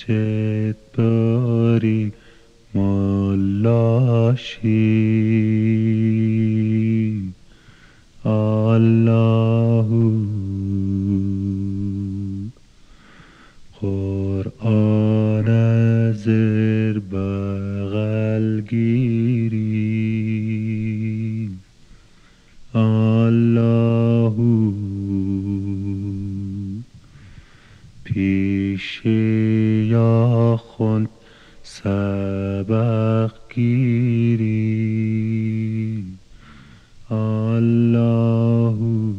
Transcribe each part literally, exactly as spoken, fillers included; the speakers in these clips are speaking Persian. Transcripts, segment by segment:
مسجد باری ملاشی الله قرآن زیر بغل گیری الله پیش یاخوند سبق گیری الله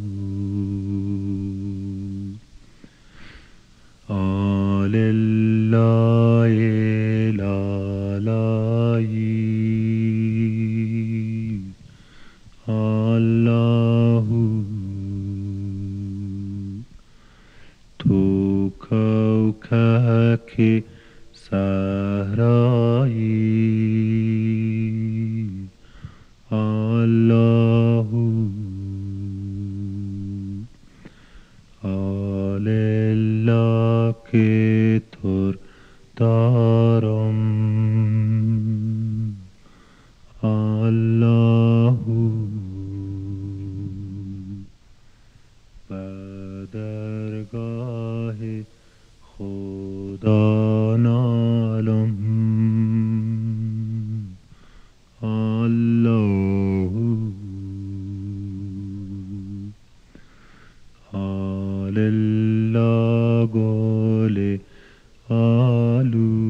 آل الله لالایی الله تو کوکک صحرایی الله آل الله که تر دارم الله به درگاه خدا نالم الله آل الله گل آلو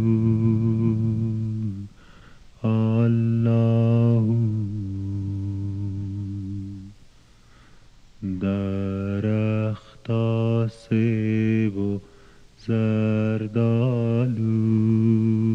الله درخت سیب و زردالو